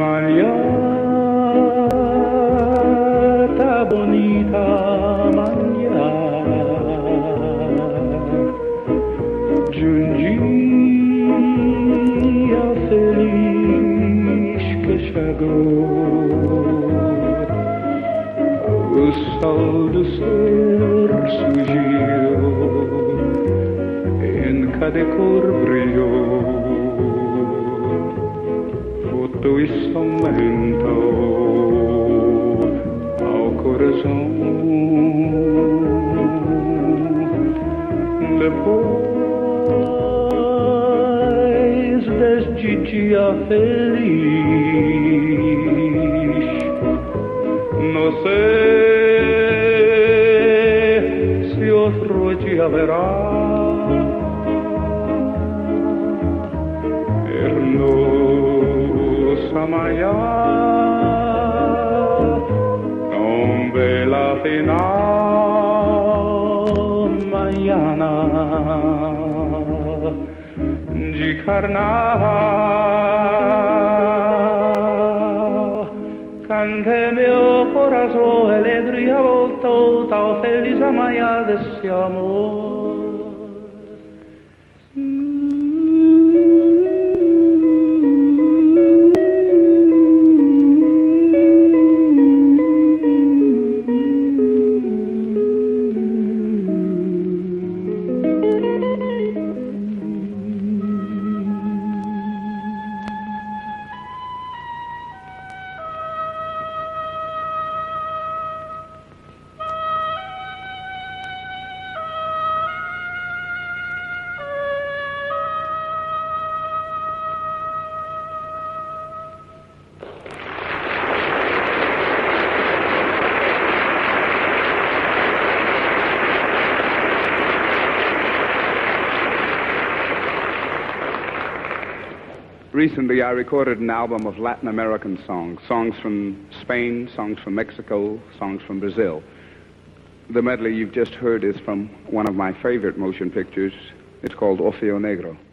Mañana bonita, mañana de dia feliz que chegou. O sol do ser surgiu, em cada cor brilhou. Tu instrumento ao coração. Depois deste dia feliz, não sei se outro dia haverá. Amanhã, tão bela final, manhã de carnaval. Cante meu coração, alegria voltou, tão feliz amanhã desse amor. Recently, I recorded an album of Latin American songs, songs from Spain, songs from Mexico, songs from Brazil. The medley you've just heard is from one of my favorite motion pictures. It's called Orfeo Negro.